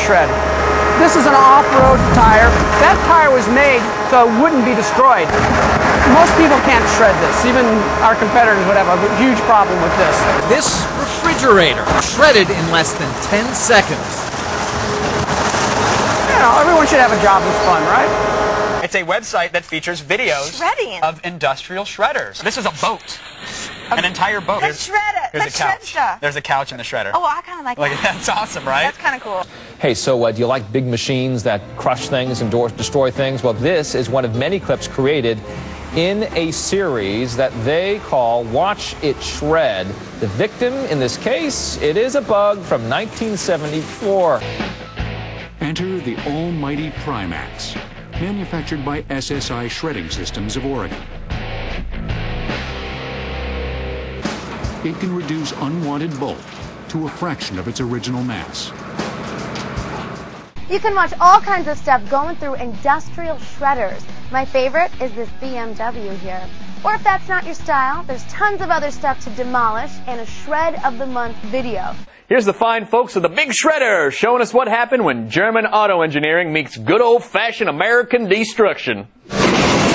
shred. This is an off-road tire. That tire was made so it wouldn't be destroyed. Most people can't shred this. Even our competitors would have a huge problem with this. This refrigerator shredded in less than 10 seconds. You know, everyone should have a job that's fun, right? It's a website that features videos of industrial shredders. This is a boat. An entire boat. Let's shred it. Let's shred stuff. There's a couch in the shredder. Oh, I kind of like that. That's awesome, right? That's kind of cool. Hey, so do you like big machines that crush things and destroy things? Well, this is one of many clips created in a series that they call Watch It Shred. The victim in this case, it is a bug from 1974. Enter the almighty Primax, manufactured by SSI Shredding Systems of Oregon. It can reduce unwanted bulk to a fraction of its original mass. You can watch all kinds of stuff going through industrial shredders. My favorite is this BMW here. Or if that's not your style, there's tons of other stuff to demolish in a Shred of the Month video. Here's the fine folks of the Big Shredder showing us what happened when German auto engineering meets good old-fashioned American destruction.